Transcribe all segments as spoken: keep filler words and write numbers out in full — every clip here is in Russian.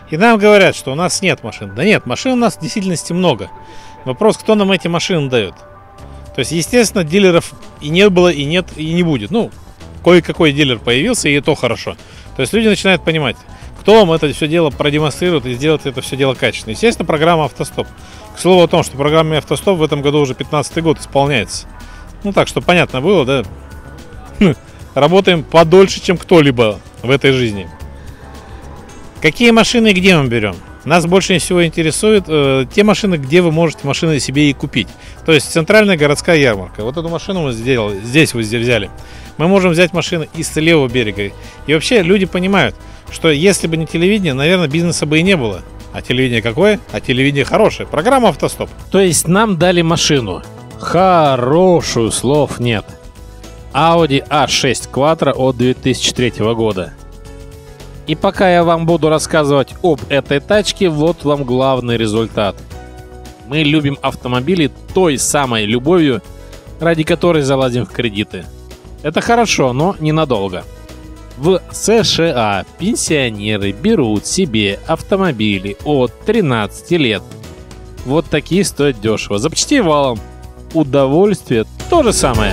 И нам говорят, что у нас нет машин. Да нет, машин у нас в действительности много. Вопрос, кто нам эти машины дает. То есть, естественно, дилеров и не было, и нет, и не будет. Ну, кое-какой дилер появился, и то хорошо. То есть люди начинают понимать, кто вам это все дело продемонстрирует и сделает это все дело качественно. Естественно, программа «Автостоп». К слову о том, что программе «Автостоп» в этом году уже пятнадцатый год исполняется. Ну так, чтобы понятно было, да? Работаем подольше, чем кто-либо в этой жизни. Какие машины и где мы берем? Нас больше всего интересуют э, те машины, где вы можете машины себе и купить. То есть центральная городская ярмарка. Вот эту машину мы сделали, здесь вы взяли. Мы можем взять машины из левого берега. И вообще люди понимают, что если бы не телевидение, наверное, бизнеса бы и не было. А телевидение какое? А телевидение хорошее. Программа «Автостоп». То есть нам дали машину. Хорошую, слов нет. Audi а шесть Quattro от две тысячи третьего года. И пока я вам буду рассказывать об этой тачке, вот вам главный результат. Мы любим автомобили той самой любовью, ради которой залазим в кредиты. Это хорошо, но ненадолго. В США пенсионеры берут себе автомобили от тринадцати лет. Вот такие стоят дешево. Запчастей валом. Удовольствие то же самое.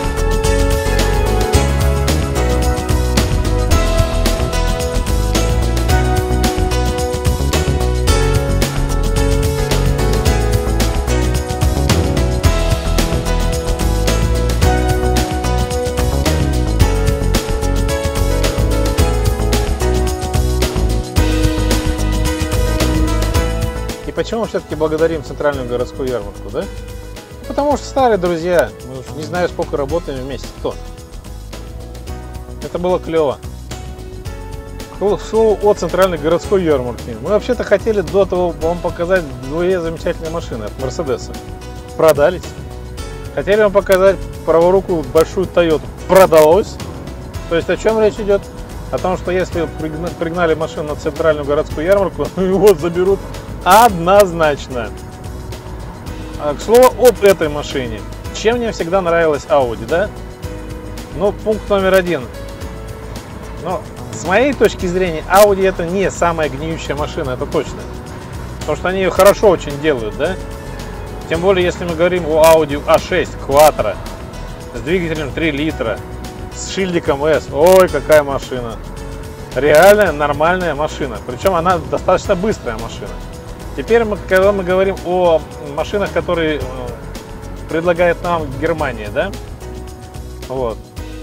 И почему мы все-таки благодарим центральную городскую ярмарку, да? Потому что старые друзья, мы уж не знаю, сколько работаем вместе, кто. Это было клево. К слову о центральной городской ярмарке. Мы вообще-то хотели до того вам показать две замечательные машины от Мерседеса. Продались. Хотели вам показать праворукую большую Тойоту. Продалось. То есть о чем речь идет? О том, что если пригнали машину на центральную городскую ярмарку, вот заберут однозначно. А, к слову об этой машине. Чем мне всегда нравилась Audi, да? Ну, пункт номер один. Но с моей точки зрения, Audi это не самая гниющая машина, это точно. Потому что они ее хорошо очень делают, да? Тем более, если мы говорим о Audi а шесть Quattro с двигателем три литра, с шильдиком S. Ой, какая машина! Реальная, нормальная машина. Причем она достаточно быстрая машина. Теперь, мы, когда мы говорим о машинах, которые предлагает нам Германия, да? Вот.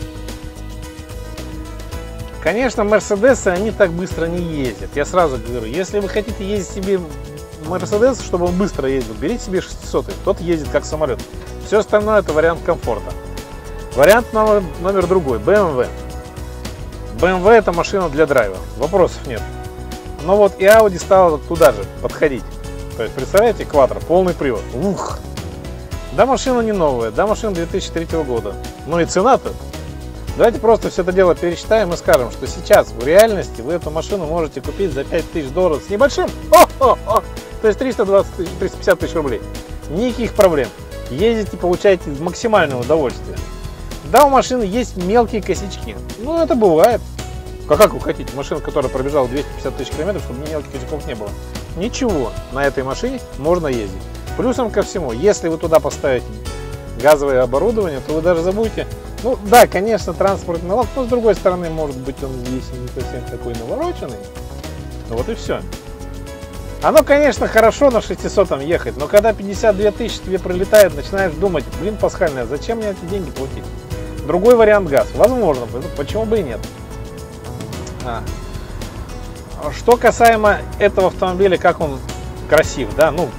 Конечно, Мерседесы, они так быстро не ездят. Я сразу говорю, если вы хотите ездить себе Мерседес, чтобы он быстро ездил, берите себе шестисотый. Тот ездит как самолет. Все остальное это вариант комфорта. Вариант номер, номер другой. бэ эм вэ. бэ эм вэ это машина для драйва. Вопросов нет. Но вот и Audi стала туда же подходить. То есть, представляете, Quattro, полный привод. Ух! Да, машина не новая, да, машина две тысячи третьего года. Ну и цена-то. Давайте просто все это дело пересчитаем и скажем, что сейчас в реальности вы эту машину можете купить за пять тысяч долларов с небольшим. О-о-о! То есть триста двадцать тысяч, триста пятьдесят тысяч рублей. Никаких проблем. Ездите, получаете максимальное удовольствие. Да, у машины есть мелкие косячки. Ну, это бывает. А как вы хотите? Машина, которая пробежала двести пятьдесят тысяч километров, чтобы ни мелких косяков не было. Ничего, на этой машине можно ездить. Плюсом ко всему, если вы туда поставите газовое оборудование, то вы даже забудете. Ну да, конечно, транспортный налог, но с другой стороны, может быть, он здесь не совсем такой навороченный. Ну вот и все. Оно, конечно, хорошо на шестисотом ехать, но когда пятьдесят две тысячи тебе прилетает, начинаешь думать, блин, пасхальная, зачем мне эти деньги платить? Другой вариант газ, возможно, почему бы и нет. А. Что касаемо этого автомобиля, как он красив, да, ну,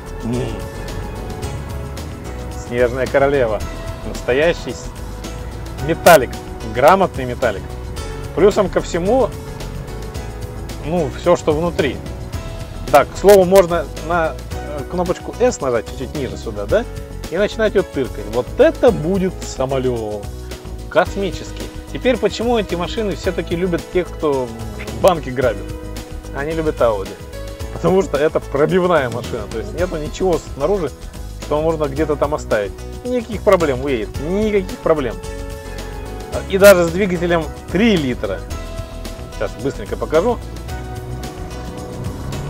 снежная королева, настоящий металлик, грамотный металлик. Плюсом ко всему, ну, все, что внутри. Так, к слову, можно на кнопочку S нажать чуть-чуть ниже сюда, да, и начинать ее тыркать. Вот это будет самолет космический. Теперь, почему эти машины все-таки любят тех, кто банки грабит? Они любят Audi. Потому что это пробивная машина. То есть нету ничего снаружи, что можно где-то там оставить. Никаких проблем уедет. Никаких проблем. И даже с двигателем три литра. Сейчас быстренько покажу.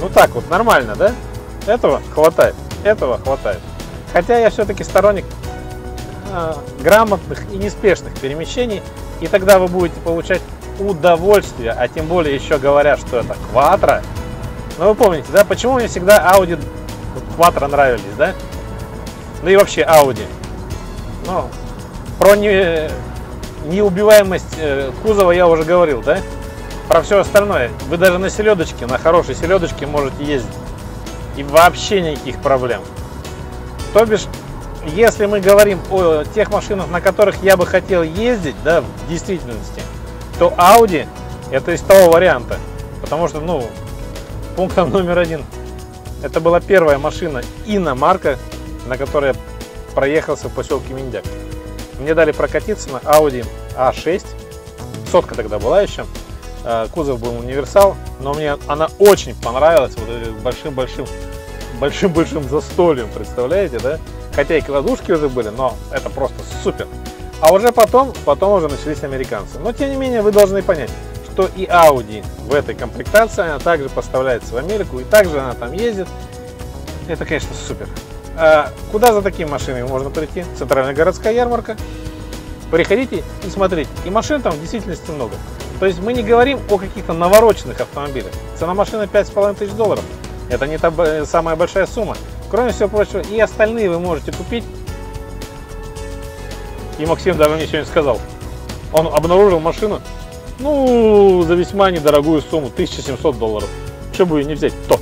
Ну так вот, нормально, да? Этого хватает, этого хватает. Хотя я все-таки сторонник э, грамотных и неспешных перемещений, и тогда вы будете получать удовольствие, а тем более еще говорят, что это Quattro. Ну вы помните, да, почему мне всегда Audi Quattro нравились, да? Ну и вообще Audi. Ну, про не, неубиваемость э, кузова я уже говорил, да? Про все остальное. Вы даже на селедочке, на хорошей селедочке можете ездить. И вообще никаких проблем. То бишь, если мы говорим о тех машинах, на которых я бы хотел ездить, да, в действительности, то Audi это из того варианта. Потому что, ну, пунктом номер один, это была первая машина иномарка, на которой я проехался в поселке Миндяк. Мне дали прокатиться на Audi а шесть, сотка тогда была еще, кузов был универсал, но мне она очень понравилась вот большим-большим большим-большим застольем, представляете, да? Хотя и кладушки уже были, но это просто супер. А уже потом, потом уже начались американцы. Но тем не менее вы должны понять, что и Audi в этой комплектации, она также поставляется в Америку, и также она там ездит. Это, конечно, супер. А куда за такими машинами можно прийти? Центральная городская ярмарка. Приходите и смотрите. И машин там в действительности много. То есть мы не говорим о каких-то навороченных автомобилях. Цена машины пять с половиной тысяч долларов. Это не та самая большая сумма. Кроме всего прочего, и остальные вы можете купить. И Максим даже мне сегодня сказал, он обнаружил машину, ну, за весьма недорогую сумму, тысяча семьсот долларов. Что бы ее не взять, то.